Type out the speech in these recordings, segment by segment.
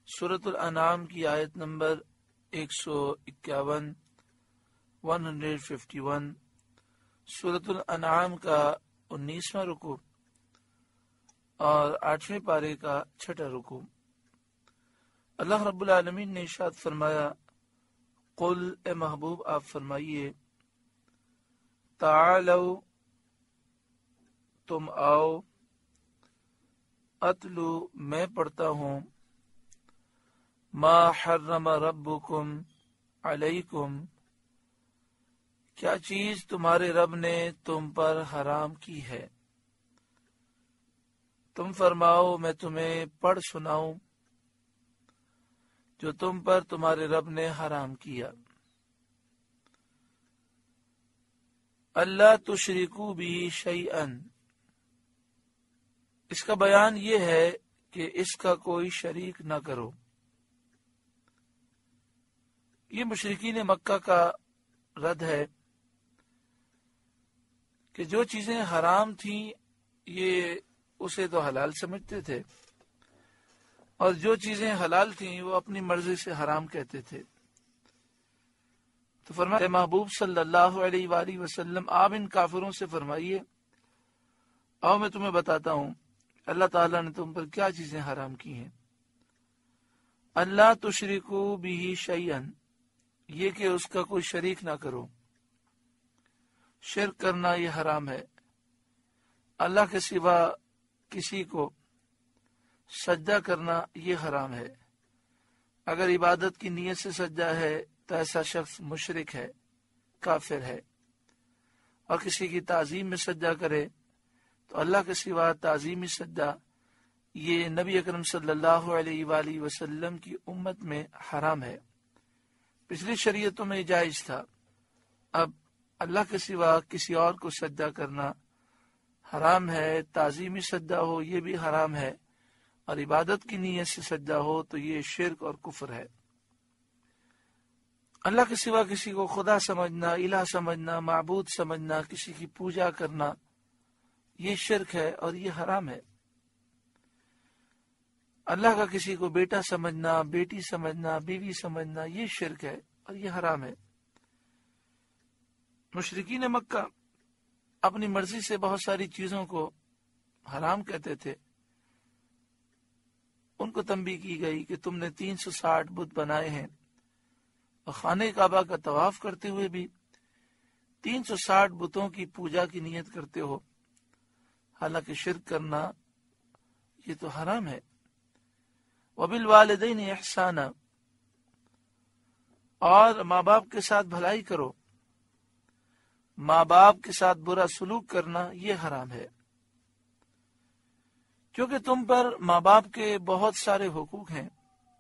سورۃ الانعام کی آیت نمبر 151 151 سورۃ الانعام کا 19واں رکوع اور 8ویں پارے کا 6واں رکوع۔ اللہ رب العالمین نے ارشاد فرمایا، قل اے محبوب آپ فرمائیے، تعالو تم آؤ، اتلو میں پڑھتا ہوں، ما حرم ربکم علیکم کیا چیز تمہارے رب نے تم پر حرام کی ہے، تم فرماؤ میں تمہیں پڑھ سناؤں جو تم پر تمہارے رب نے حرام کیا۔ اللہ تشرکو بھی شیئا، اس کا بیان یہ ہے کہ اس کا کوئی شریک نہ کرو۔ یہ مشرکین مکہ کا رد ہے کہ جو چیزیں حرام تھیں یہ اسے تو حلال سمجھتے تھے، اور جو چیزیں حلال تھیں وہ اپنی مرضی سے حرام کہتے تھے۔ تو فرمایا محبوب صلی اللہ علیہ وآلہ وسلم، آپ ان کافروں سے فرمائیے، آؤ میں تمہیں بتاتا ہوں اللہ تعالیٰ نے تم پر کیا چیزیں حرام کی ہیں۔ اللہ تشرکو بھی شیئا، یہ کہ اس کا کوئی شریک نہ کرو، شرک کرنا یہ حرام ہے۔ اللہ کے سوا کسی کو سجدہ کرنا یہ حرام ہے۔ اگر عبادت کی نیت سے سجدہ ہے تو ایسا شخص مشرک ہے، کافر ہے، اور کسی کی تعظیم میں سجدہ کرے تو اللہ کے سوا تعظیمی سجدہ یہ نبی اکرم صلی اللہ علیہ وآلہ وسلم کی امت میں حرام ہے۔ پچھلی شریعتوں میں جائز تھا، اب اللہ کے سوا کسی اور کو سجدہ کرنا حرام ہے۔ تعظیمی سجدہ ہو یہ بھی حرام ہے، اور عبادت کی نیت سے سجدہ ہو تو یہ شرک اور کفر ہے۔ اللہ کے سوا کسی کو خدا سمجھنا، الہ سمجھنا، معبود سمجھنا، کسی کی پوجا کرنا یہ شرک ہے اور یہ حرام ہے۔ اللہ کا کسی کو بیٹا سمجھنا، بیٹی سمجھنا، بیوی سمجھنا یہ شرک ہے اور یہ حرام ہے۔ مشرکین مکہ اپنی مرضی سے بہت ساری چیزوں کو حرام کہتے تھے۔ ان کو تنبیہ کی گئی کہ تم نے 360 بت بنائے ہیں، اور خانہ کعبہ کا طواف کرتے ہوئے بھی 360 بتوں کی پوجا کی نیت کرتے ہو، حالانکہ شرک کرنا یہ تو حرام ہے۔ وبالوالدین احسانا، اور ماں باپ کے ساتھ بھلائی کرو، ماں باپ کے ساتھ برا سلوک کرنا یہ حرام ہے، کیونکہ تم پر ماں باپ کے بہت سارے حقوق ہیں۔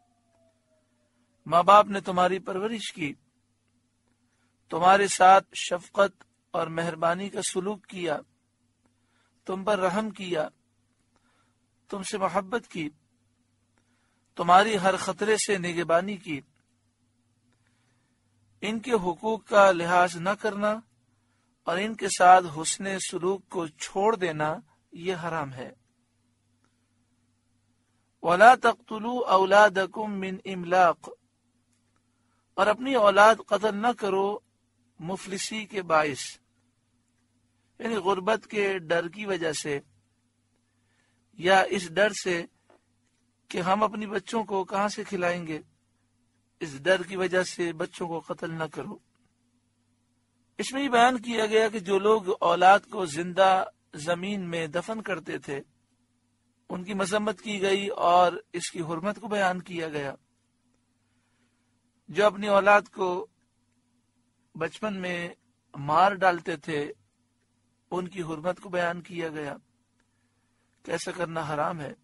ماں باپ نے تمہاری پرورش کی، تمہارے ساتھ شفقت اور مہربانی کا سلوک کیا، تم پر رحم کیا، تم سے محبت کی، تمہاری ہر خطرے سے نگہبانی کی۔ ان کے حقوق کا لحاظ نہ کرنا اور ان کے ساتھ حسن سلوک کو چھوڑ دینا یہ حرام ہے۔ وَلَا تَقْتُلُوا أَوْلَادَكُمْ مِنْ إِمْلَاقٍ، اور اپنی اولاد قتل نہ کرو مفلسی کے باعث، یعنی غربت کے ڈر کی وجہ سے، یا اس ڈر سے کہ ہم اپنی بچوں کو کہاں سے کھلائیں گے، اس ڈر کی وجہ سے بچوں کو قتل نہ کرو۔ اس میں یہ بیان کیا گیا کہ جو لوگ اولاد کو زندہ زمین میں دفن کرتے تھے ان کی مذمت کی گئی اور اس کی حرمت کو بیان کیا گیا۔ جو اپنی اولاد کو بچپن میں مار ڈالتے تھے ان کی حرمت کو بیان کیا گیا کہ ایسا کرنا حرام ہے۔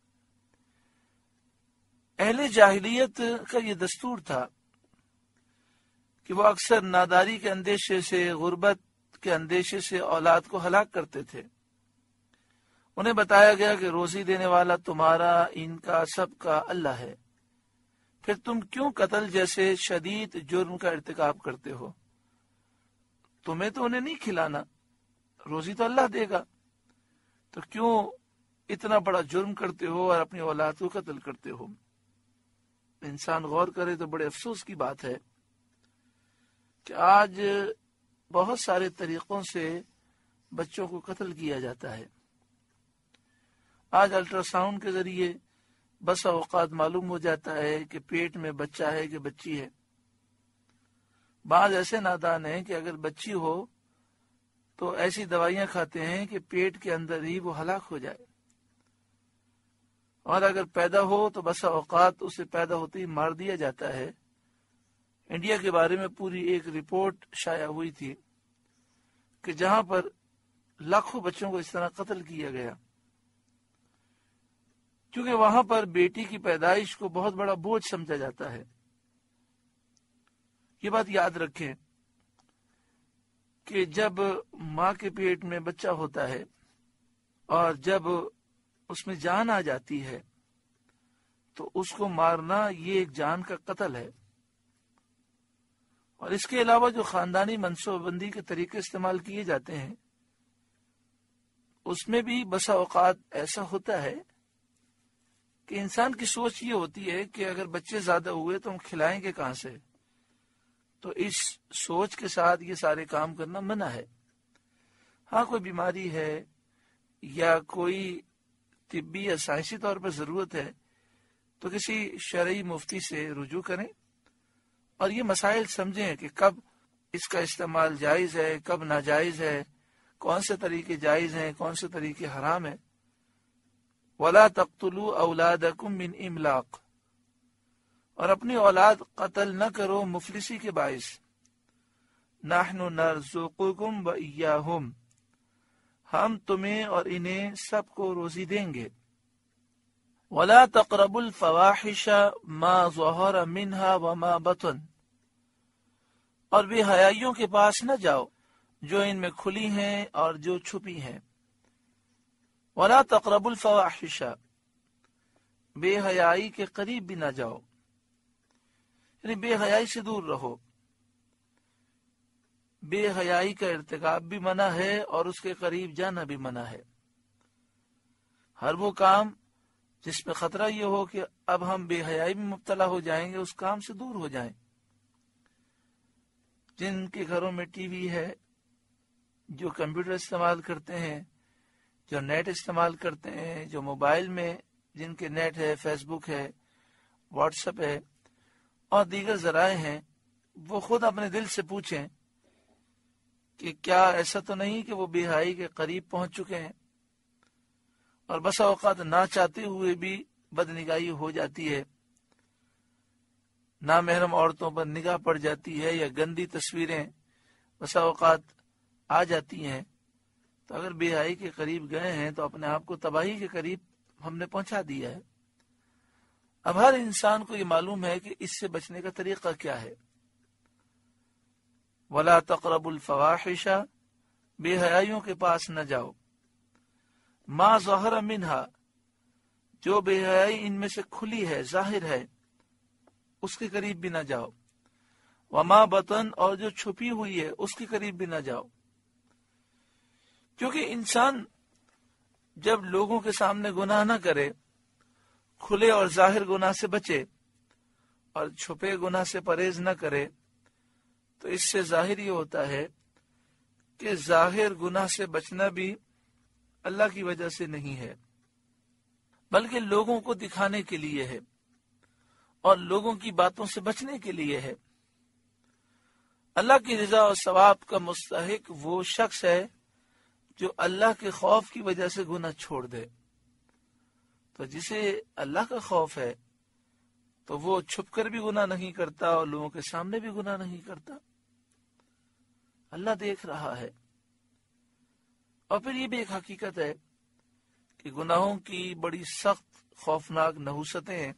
اہل جاہلیت کا یہ دستور تھا کہ وہ اکثر ناداری کے اندیشے سے، غربت کے اندیشے سے اولاد کو ہلاک کرتے تھے۔ انہیں بتایا گیا کہ روزی دینے والا تمہارا، ان کا، سب کا اللہ ہے، پھر تم کیوں قتل جیسے شدید جرم کا ارتکاب کرتے ہو؟ تمہیں تو انہیں نہیں کھلانا، روزی تو اللہ دے گا، تو کیوں اتنا بڑا جرم کرتے ہو اور اپنی اولاد کو قتل کرتے ہو؟ انسان غور کرے تو بڑے افسوس کی بات ہے کہ آج بہت سارے طریقوں سے بچوں کو قتل کیا جاتا ہے۔ آج الٹرا ساؤنڈ کے ذریعے بس اوقات معلوم ہو جاتا ہے کہ پیٹ میں بچہ ہے کہ بچی ہے۔ بعض ایسے نادان ہیں کہ اگر بچی ہو تو ایسی دوائیاں کھاتے ہیں کہ پیٹ کے اندر ہی وہ ہلاک ہو جائے، اور اگر پیدا ہو تو بسا اوقات اسے پیدا ہوتے ہی مار دیا جاتا ہے۔ انڈیا کے بارے میں پوری ایک رپورٹ شائع ہوئی تھی کہ جہاں پر لاکھوں بچوں کو اس طرح قتل کیا گیا، کیونکہ وہاں پر بیٹی کی پیدائش کو بہت بڑا بوجھ سمجھا جاتا ہے۔ یہ بات یاد رکھیں کہ جب ماں کے پیٹ میں بچہ ہوتا ہے اور جب اس میں جان آ جاتی ہے تو اس کو مارنا یہ ایک جان کا قتل ہے۔ اور اس کے علاوہ جو خاندانی منصوبہ بندی کے طریقے استعمال کیے جاتے ہیں اس میں بھی بسا اوقات ایسا ہوتا ہے کہ انسان کی سوچ یہ ہوتی ہے کہ اگر بچے زیادہ ہوئے تو ہم کھلائیں گے کہاں سے، تو اس سوچ کے ساتھ یہ سارے کام کرنا منع ہے۔ ہاں کوئی بیماری ہے یا کوئی طبی یا سائنسی طور پر ضرورت ہے تو کسی شرعی مفتی سے رجوع کریں اور یہ مسائل سمجھیں کہ کب اس کا استعمال جائز ہے، کب ناجائز ہے، کون سے طریقے جائز ہیں، کون سے طریقے حرام ہیں۔ وَلَا تَقْتُلُوا أَوْلَادَكُمْ مِنْ إِمْلَاقٍ، اور اپنی اولاد قتل نہ کرو مفلسی کے باعث۔ نَحْنُ نَرْزُقُكُمْ وَإِيَّاهُمْ، ہم تمہیں اور انہیں سب کو روزی دیں گے۔ وَلَا تَقْرَبُوا الْفَوَاحِشَ مَا ظَهَرَ مِنْهَا وَمَا بَطَنَ، اور بے حیائیوں کے پاس نہ جاؤ جو ان میں کھلی ہیں اور جو چھپی ہیں۔ وَلَا تَقْرَبُوا الْفَوَاحِشَ، بے حیائی کے قریب بھی نہ جاؤ، یعنی بے حیائی سے دور رہو۔ بے حیائی کا ارتکاب بھی منع ہے اور اس کے قریب جانا بھی منع ہے۔ ہر وہ کام جس میں خطرہ یہ ہو کہ اب ہم بے حیائی میں مبتلا ہو جائیں گے اس کام سے دور ہو جائیں۔ جن کے گھروں میں ٹی وی ہے، جو کمپیوٹر استعمال کرتے ہیں، جو نیٹ استعمال کرتے ہیں، جو موبائل میں جن کے نیٹ ہے، فیس بک ہے، واٹس ایپ ہے اور دیگر ذرائع ہیں، وہ خود اپنے دل سے پوچھیں کہ کیا ایسا تو نہیں کہ وہ بے حیائی کے قریب پہنچ چکے ہیں، اور بسا اوقات نہ چاہتے ہوئے بھی بدنگاہی ہو جاتی ہے، نامحرم عورتوں پر نگاہ پڑ جاتی ہے یا گندی تصویریں بسا اوقات آ جاتی ہیں، تو اگر بے حیائی کے قریب گئے ہیں تو اپنے آپ کو تباہی کے قریب ہم نے پہنچا دیا ہے۔ اب ہر انسان کو یہ معلوم ہے کہ اس سے بچنے کا طریقہ کیا ہے۔ وَلَا تَقْرَبُوا الْفَوَاحِشَ، بے حیائیوں کے پاس نہ جاؤ۔ مَا ظَهَرَ مِنْهَا، جو بے حیائی ان میں سے کھلی ہے، ظاہر ہے، اس کے قریب بھی نہ جاؤ۔ وَمَا بَطَن، اور جو چھپی ہوئی ہے اس کے قریب بھی نہ جاؤ۔ کیونکہ انسان جب لوگوں کے سامنے گناہ نہ کرے، کھلے اور ظاہر گناہ سے بچے اور چھپے گناہ سے پرہیز نہ کرے، تو اس سے ظاہر یہ ہوتا ہے کہ ظاہر گناہ سے بچنا بھی اللہ کی وجہ سے نہیں ہے، بلکہ لوگوں کو دکھانے کے لیے ہے اور لوگوں کی باتوں سے بچنے کے لیے ہے۔ اللہ کی رضا اور ثواب کا مستحق وہ شخص ہے جو اللہ کے خوف کی وجہ سے گناہ چھوڑ دے۔ تو جسے اللہ کا خوف ہے تو وہ چھپ کر بھی گناہ نہیں کرتا اور لوگوں کے سامنے بھی گناہ نہیں کرتا۔ اللہ دیکھ رہا ہے۔ اور پھر یہ بھی ایک حقیقت ہے کہ گناہوں کی بڑی سخت خوفناک نحوستیں ہیں۔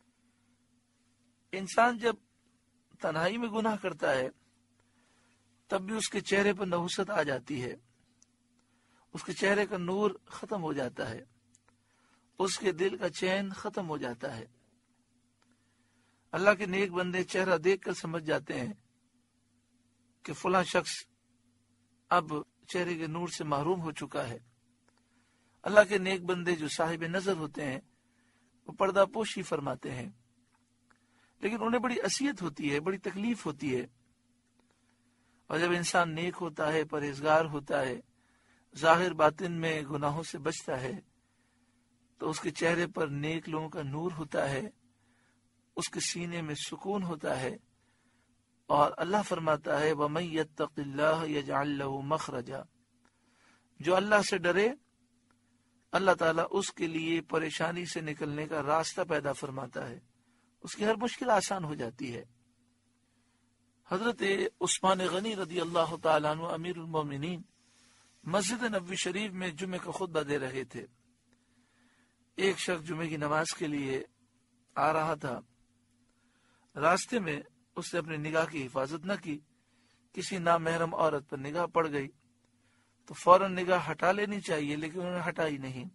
انسان جب تنہائی میں گناہ کرتا ہے تب بھی اس کے چہرے پر نحوست آ جاتی ہے، اس کے چہرے کا نور ختم ہو جاتا ہے، اس کے دل کا چین ختم ہو جاتا ہے۔ اللہ کے نیک بندے چہرہ دیکھ کر سمجھ جاتے ہیں کہ فلاں شخص اب چہرے کے نور سے محروم ہو چکا ہے۔ اللہ کے نیک بندے جو صاحب نظر ہوتے ہیں وہ پردہ پوشی فرماتے ہیں، لیکن انہیں بڑی اذیت ہوتی ہے، بڑی تکلیف ہوتی ہے۔ اور جب انسان نیک ہوتا ہے، پرہیزگار ہوتا ہے، ظاہر باطن میں گناہوں سے بچتا ہے، تو اس کے چہرے پر نیک لوگوں کا نور ہوتا ہے، اس کے سینے میں سکون ہوتا ہے، اور اللہ فرماتا ہے وَمَن يَتَّقِ اللَّهَ يَجْعَل لَّهُ مَخْرَجًا، جو اللہ سے ڈرے اللہ تعالیٰ اس کے لیے پریشانی سے نکلنے کا راستہ پیدا فرماتا ہے، اس کی ہر مشکل آسان ہو جاتی ہے۔ حضرت عثمان غنی رضی اللہ تعالیٰ عنہ امیر المومنین مسجد نبوی شریف میں جمعے کا خطبہ دے رہے تھے۔ ایک شخص جمعے کی نماز کے لیے آ رہا تھا، راستے میں اس نے اپنی نگاہ کی حفاظت نہ کی، کسی نامحرم عورت پر نگاہ پڑ گئی تو فوراً نگاہ ہٹا لینی چاہیے، لیکن انہوں نے ہٹائی نہیں۔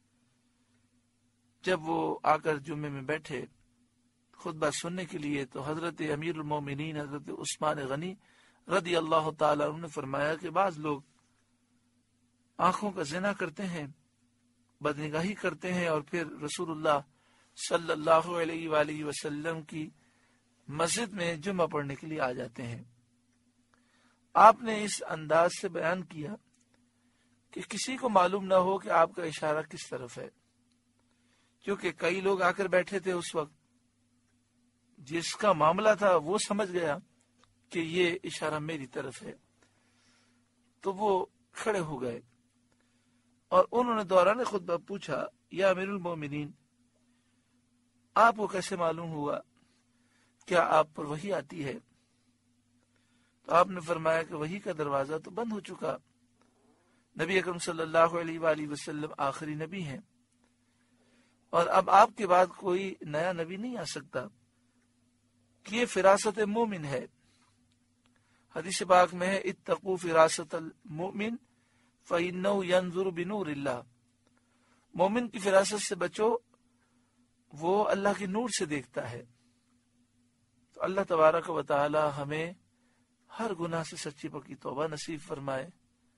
جب وہ آ کر جمعے میں بیٹھے خطبہ سننے کے لیے تو حضرت امیر المومنین حضرت عثمان غنی رضی اللہ تعالیٰ عنہ نے فرمایا کہ بعض لوگ آنکھوں کا زنا کرتے ہیں، بدنگاہی کرتے ہیں، اور پھر رسول اللہ صلی اللہ علیہ وآلہ وسلم کی مسجد میں جمعہ پڑھنے کے لیے آ جاتے ہیں۔ آپ نے اس انداز سے بیان کیا کہ کسی کو معلوم نہ ہو کہ آپ کا اشارہ کس طرف ہے، کیونکہ کئی لوگ آ کر بیٹھے تھے اس وقت، جس کا معاملہ تھا وہ سمجھ گیا کہ یہ اشارہ میری طرف ہے، تو وہ کھڑے ہو گئے اور انہوں نے دوران خطبہ پوچھا یا امیر المومنین، آپ کو کیسے معلوم ہوا، کیا آپ پر وحی آتی ہے؟ تو آپ نے فرمایا کہ وحی کا دروازہ تو بند ہو چکا، نبی اکرم صلی اللہ علیہ وآلہ وسلم آخری نبی ہیں، اور اب آپ کے بعد کوئی نیا نبی نہیں آ سکتا، کہ یہ فراست مومن ہے۔ حدیث پاک میں ہے اتقوا فراست المؤمن فإنه ينظر بنور اللہ، مومن کی فراست سے بچو، وہ اللہ کے نور سے دیکھتا ہے۔ تو اللہ تبارک و تعالی ہمیں ہر گناہ سے سچی پکی توبہ نصیب فرمائے۔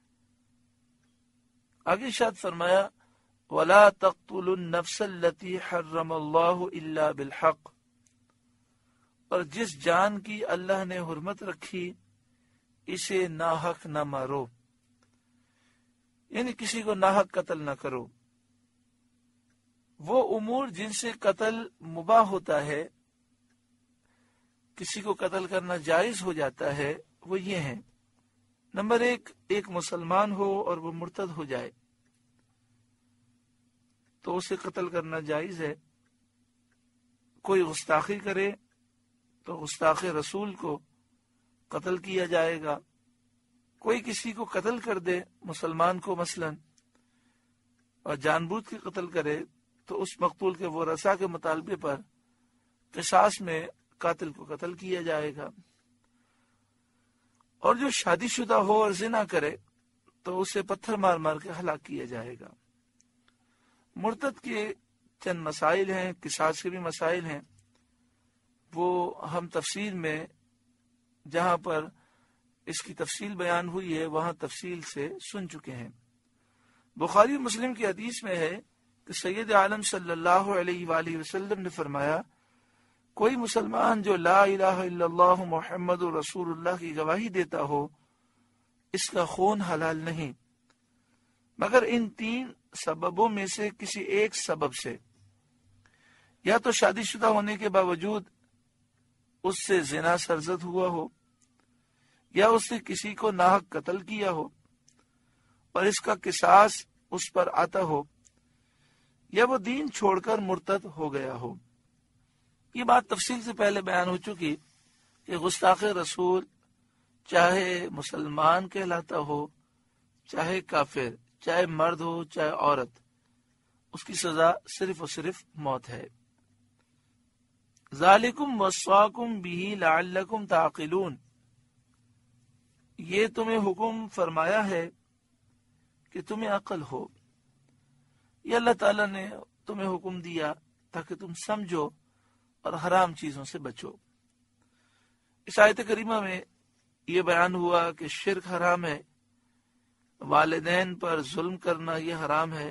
آگے ارشاد فرمایا وَلَا تَقْتُلُوا النَّفْسَ الَّتِي حَرَّمَ اللَّهُ إِلَّا بِالْحَقِّ، اور جس جان کی اللہ نے حرمت رکھی اسے ناحق نہ مارو، یعنی کسی کو ناحق قتل نہ کرو۔ وہ امور جن سے قتل مباح ہوتا ہے، کسی کو قتل کرنا جائز ہو جاتا ہے، وہ یہ ہیں۔ نمبر ایک مسلمان ہو اور وہ مرتد ہو جائے تو اسے قتل کرنا جائز ہے۔ کوئی گستاخی کرے تو گستاخ رسول کو قتل کیا جائے گا۔ کوئی کسی کو قتل کر دے، مسلمان کو مثلا، اور جان بوجھ کے قتل کرے تو اس مقتول کے ورثاء کے مطالبے پر قصاص میں قاتل کو قتل کیا جائے گا۔ اور جو شادی شدہ ہو اور زنا کرے تو اسے پتھر مار مار کے ہلاک کیا جائے گا۔ مرتد کے چند مسائل ہیں، قصاص کے بھی مسائل ہیں، وہ ہم تفصیل میں جہاں پر اس کی تفصیل بیان ہوئی ہے وہاں تفصیل سے سن چکے ہیں۔ بخاری و مسلم کی حدیث میں ہے کہ سید عالم صلی اللہ علیہ وآلہ وسلم نے فرمایا کوئی مسلمان جو لا الہ الا اللہ محمد رسول اللہ کی گواہی دیتا ہو اس کا خون حلال نہیں مگر ان 3 سببوں میں سے کسی ایک سبب سے، یا تو شادی شدہ ہونے کے باوجود اس سے زنا سرزد ہوا ہو، یا اس نے کسی کو ناحق قتل کیا ہو اور اس کا قصاص اس پر آتا ہو، یا وہ دین چھوڑ کر مرتد ہو گیا ہو۔ یہ بات تفصیل سے پہلے بیان ہو چکی کہ گستاخ رسول چاہے مسلمان کہلاتا ہو، چاہے کافر، چاہے مرد ہو چاہے عورت، اس کی سزا صرف اور صرف موت ہے۔ ذالکم وصاکم بہ لعلکم تعقلون، یہ تمہیں حکم فرمایا ہے کہ تمہیں عقل ہو، یہ اللہ تعالیٰ نے تمہیں حکم دیا تاکہ تم سمجھو اور حرام چیزوں سے بچو۔ اس آیت کریمہ میں یہ بیان ہوا کہ شرک حرام ہے، والدین پر ظلم کرنا یہ حرام ہے،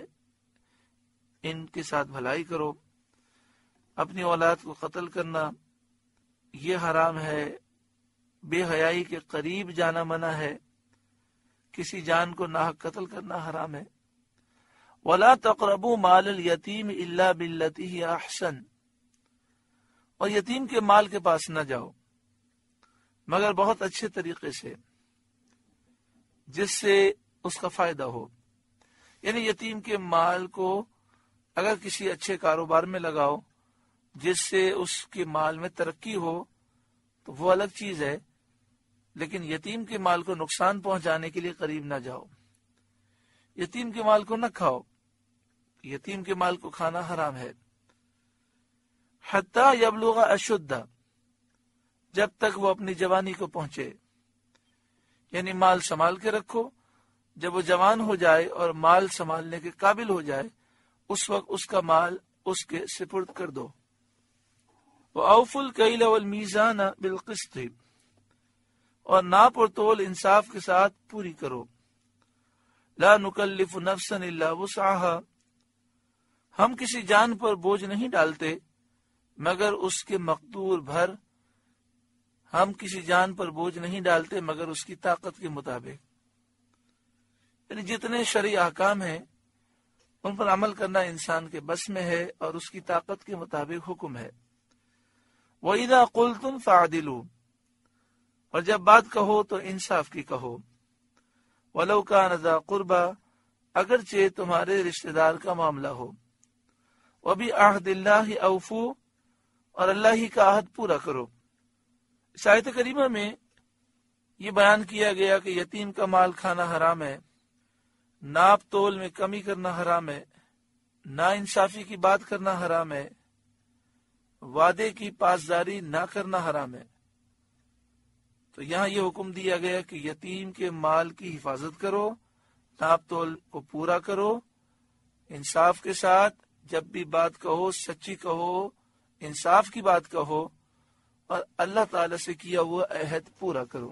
ان کے ساتھ بھلائی کرو، اپنی اولاد کو قتل کرنا یہ حرام ہے، بے حیائی کے قریب جانا منع ہے، کسی جان کو ناحق قتل کرنا حرام ہے۔ وَلَا تَقْرَبُوا مَالَ الْيَتِيمِ إِلَّا بِالَّتِي هِيَ أَحْسَنُ، اور یتیم کے مال کے پاس نہ جاؤ مگر بہت اچھے طریقے سے، جس سے اس کا فائدہ ہو۔ یعنی یتیم کے مال کو اگر کسی اچھے کاروبار میں لگاؤ جس سے اس کے مال میں ترقی ہو تو وہ الگ چیز ہے، لیکن یتیم کے مال کو نقصان پہنچانے کے لیے قریب نہ جاؤ۔ یتیم کے مال کو نہ کھاؤ، یتیم کے مال کو کھانا حرام ہے۔ حتی یبلغ اشدہ، جب تک وہ اپنی جوانی کو پہنچے، یعنی مال سنبھال کے رکھو، جب وہ جوان ہو جائے اور مال سنبھالنے کے قابل ہو جائے اس وقت اس کا مال اس کے سپرد کر دو۔ وَأَوْفُوا الْكَيْلَ وَالْمِيزَانَ بِالْقِسْطِ، اور ناپ اور تول انصاف کے ساتھ پوری کرو۔ لا نکلف نفسا الا وسعها، ہم کسی جان پر بوجھ نہیں ڈالتے مگر اس کے مقدور بھر، ہم کسی جان پر بوجھ نہیں ڈالتے مگر اس کی طاقت کے مطابق، یعنی جتنے شرعی احکام ہیں ان پر عمل کرنا انسان کے بس میں ہے اور اس کی طاقت کے مطابق حکم ہے۔ وَإِذَا قُلْتُمْ فَعْدِلُوا، اور جب بات کہو تو انصاف کی کہو۔ وَلَوْ كَانَ ذَا قُرْبَى، اگرچہ تمہارے رشتہ دار کا معاملہ ہو۔ وَبِعَهْدِ اللَّهِ أَوْفُوا، اور اللہ ہی کا عہد پورا کرو۔ اس آیت کریمہ میں یہ بیان کیا گیا کہ یتیم کا مال کھانا حرام ہے، ناپ تول میں کمی کرنا حرام ہے، نا انصافی کی بات کرنا حرام ہے، وعدے کی پاسداری نہ کرنا حرام ہے۔ تو یہاں یہ حکم دیا گیا کہ یتیم کے مال کی حفاظت کرو، ناپ تول کو پورا کرو، انصاف کے ساتھ جب بھی بات کہو سچی کہو، انصاف کی بات کہو، اور اللہ تعالی سے کیا ہوا عہد پورا کرو۔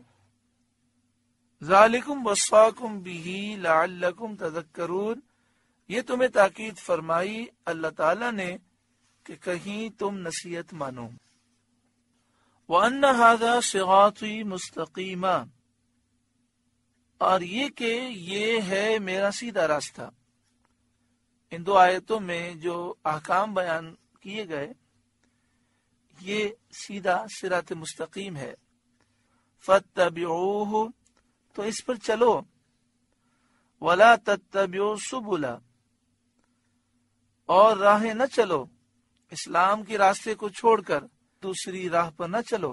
ذالکم وصاکم بہ لعلکم تذکرون، یہ تمہیں تاکید فرمائی اللہ تعالی نے کہ کہیں تم نصیحت مانو۔ وَأَنَّ هَذَا صِرَاطِي مُسْتَقِيمًا، اور یہ کہ یہ ہے میرا سیدھا راستہ۔ ان دو آیتوں میں جو احکام بیان کیے گئے یہ سیدھا صراط مستقیم ہے۔ فَاتَّبِعُوهُ، تو اس پر چلو۔ وَلَا تَتَّبِعُوا السُّبُلَ، اور راہیں نہ چلو، اسلام کے راستے کو چھوڑ کر دوسری راہ پر نہ چلو۔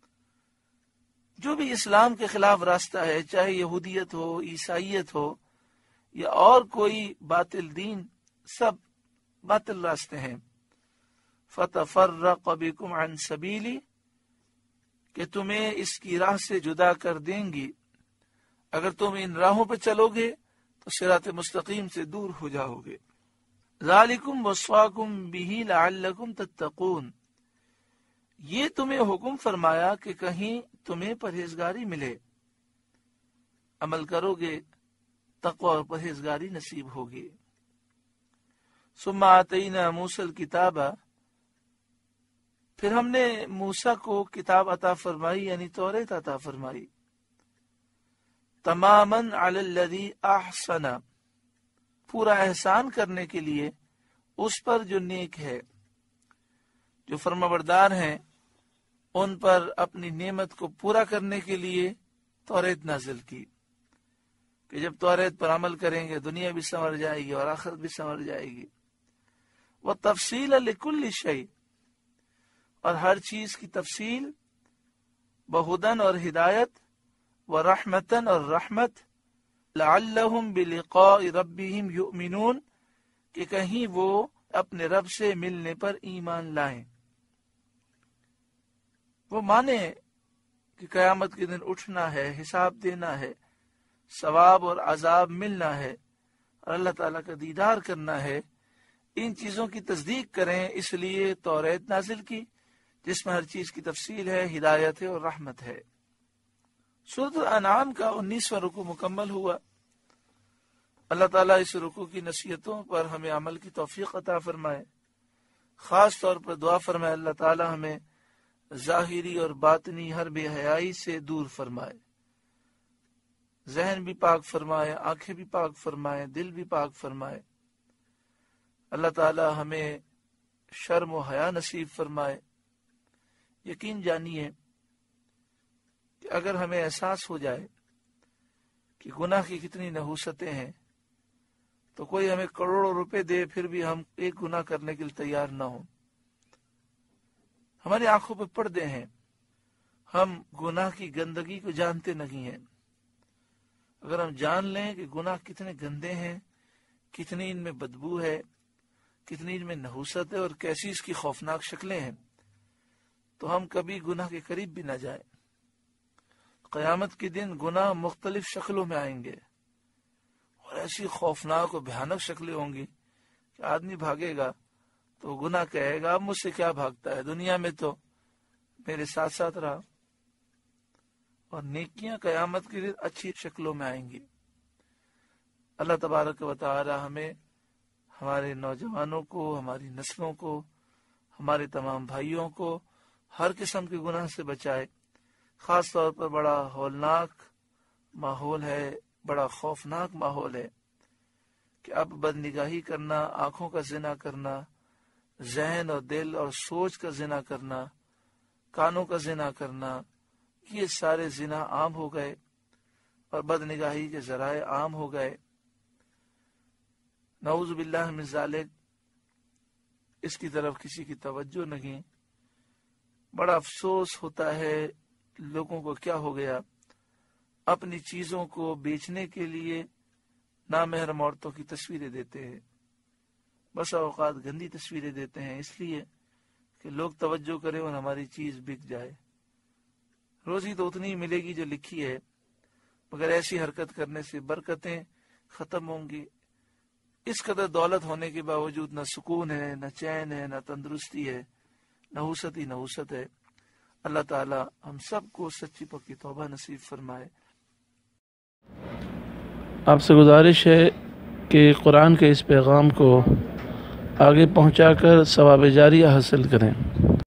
جو بھی اسلام کے خلاف راستہ ہے، چاہے یہودیت ہو، عیسائیت ہو یا اور کوئی باطل دین، سب باطل راستے ہیں۔ فَتَفَرَّقَ بِكُمْ عَنْ سَبِيلِي، کہ تمہیں اس کی راہ سے جدا کر دیں گی۔ اگر تم ان راہوں پہ چلو گے تو صراط مستقیم سے دور ہو جاؤ گے۔ ذالکم وصاکم بہ لعلکم تتقون، یہ تمہیں حکم فرمایا کہ کہیں تمہیں پرہیزگاری ملے، عمل کرو گے تقوی اور پرہیزگاری نصیب ہوگی۔ ثم آتینا موسیٰ الکتاب، پھر ہم نے موسیٰ کو کتاب عطا فرمائی، یعنی توریت عطا فرمائی۔ تماماً علی الذی احسن، پورا احسان کرنے کے لیے اس پر جو نیک ہے، جو فرمانبردار ہیں ان پر اپنی نعمت کو پورا کرنے کے لیے توریت نازل کی، کہ جب توریت پر عمل کریں گے دنیا بھی سنور جائے گی اور آخرت بھی سنور جائے گی۔ وَتَفْصِيلًا لِكُلِّ شَيْءٍ، اور ہر چیز کی تفصیل، بہدن اور ہدایت، ورحمتن اور رحمت، لعلہم بلقاء ربہم یؤمنون، کہ کہیں وہ اپنے رب سے ملنے پر ایمان لائیں، وہ مانے کہ قیامت کے دن اٹھنا ہے، حساب دینا ہے، ثواب اور عذاب ملنا ہے اور اللہ تعالیٰ کا دیدار کرنا ہے۔ ان چیزوں کی تصدیق کریں، اس لیے توریت نازل کی جس میں ہر چیز کی تفصیل ہے، ہدایت ہے اور رحمت ہے۔ سورۃ الانعام کا 19واں رکوع مکمل ہوا۔ اللہ تعالیٰ اس رکوع کی نصیحتوں پر ہمیں عمل کی توفیق عطا فرمائے۔ خاص طور پر دعا فرمائے اللہ تعالیٰ ہمیں ظاہری اور باطنی ہر بے حیائی سے دور فرمائے، ذہن بھی پاک فرمائے، آنکھیں بھی پاک فرمائے، دل بھی پاک فرمائے۔ اللہ تعالی ہمیں شرم و حیا نصیب فرمائے۔ یقین جانیے کہ اگر ہمیں احساس ہو جائے کہ گناہ کی کتنی نحوستیں ہیں تو کوئی ہمیں کروڑوں روپے دے پھر بھی ہم ایک گناہ کرنے کے لیے تیار نہ ہوں۔ ہماری آنکھوں پہ پردے ہیں، ہم گناہ کی گندگی کو جانتے نہیں ہیں۔ اگر ہم جان لیں کہ گناہ کتنے گندے ہیں، کتنی ان میں بدبو ہے، کتنی ان میں نحوست ہے اور کیسی اس کی خوفناک شکلیں ہیں، تو ہم کبھی گناہ کے قریب بھی نہ جائیں۔ قیامت کے دن گناہ مختلف شکلوں میں آئیں گے اور ایسی خوفناک اور بھیانک شکلیں ہوں گی کہ آدمی بھاگے گا تو گناہ کہے گا اب مجھ سے کیا بھاگتا ہے، دنیا میں تو میرے ساتھ ساتھ رہا۔ اور نیکیاں قیامت کے دن اچھی شکلوں میں آئیں گی۔ اللہ تبارک و تعالی ہمیں، ہمارے نوجوانوں کو، ہماری نسلوں کو، ہمارے تمام بھائیوں کو ہر قسم کے گناہ سے بچائے۔ خاص طور پر بڑا ہولناک ماحول ہے، بڑا خوفناک ماحول ہے کہ اب بد نگاہی کرنا، آنکھوں کا زنا کرنا، ذہن اور دل اور سوچ کا زنا کرنا، کانوں کا زنا کرنا، یہ سارے زنا عام ہو گئے اور بد نگاہی کے ذرائع عام ہو گئے۔ نعوذ باللہ من ذالک، اس کی طرف کسی کی توجہ نہیں۔ بڑا افسوس ہوتا ہے لوگوں کو کیا ہو گیا، اپنی چیزوں کو بیچنے کے لیے نامحرم عورتوں کی تصویریں دیتے ہیں۔ بس اوقات گندی تصویریں دیتے ہیں اس لیے کہ لوگ توجہ کریں اور ہماری چیز بک جائے۔ روزی تو اتنی ملے گی جو لکھی ہے، مگر ایسی حرکت کرنے سے برکتیں ختم ہوں گی۔ اس قدر دولت ہونے کے باوجود نہ سکون ہے، نہ چین ہے، نہ تندرستی ہے، نحوست ہی نحوست ہے۔ اللہ تعالی ہم سب کو سچی پکی توبہ نصیب فرمائے۔ آپ سے گزارش ہے کہ قرآن کے اس پیغام کو آگے پہنچا کر ثواب جاریہ حاصل کریں۔